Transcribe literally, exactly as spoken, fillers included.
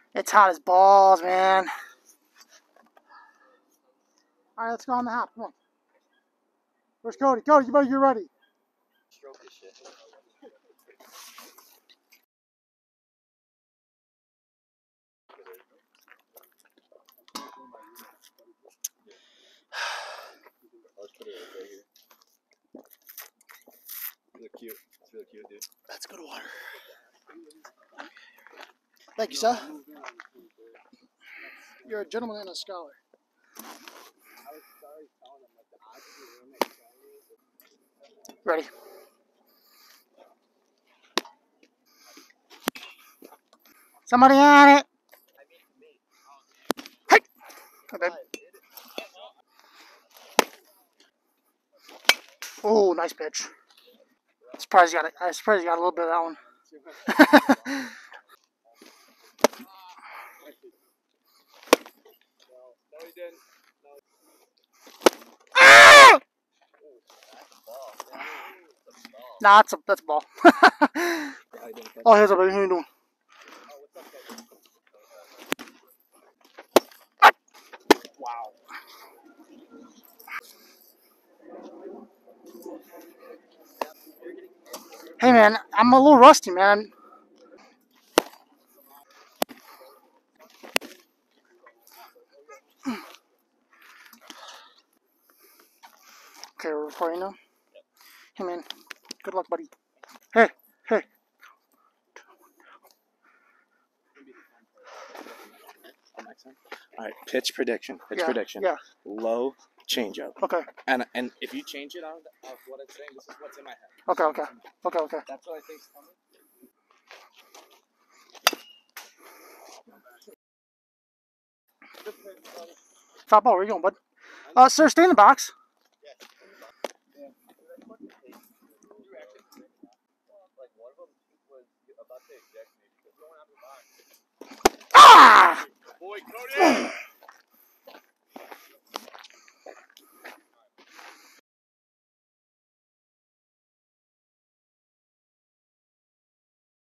It's hot as balls, man. All right, let's go on the hop. Come on. Where's Cody? Cody, you better get ready. Stroke this shit. Let's put it right here. Really cute. It's really cute, dude. That's good water. Thank you, sir. You're a gentleman and a scholar. Ready. Somebody on it. Hey. Okay. Oh, nice pitch. I'm surprised you got it. I'm surprised you got a little bit of that one. Ah! Nah, that's a that's a ball. Oh, here's a big handle. Wow. Hey man, I'm a little rusty, man. Okay, we're recording now. Hey man, good luck, buddy. Hey, hey. All right, pitch prediction. Pitch Yeah, prediction. yeah. Low changeup. Okay. And and if you change it out of what I'm saying, this is what's in my head. Okay, okay, okay, okay. That's what I think's coming. Top ball, where you going, bud? Uh, sir, stay in the box. Ah!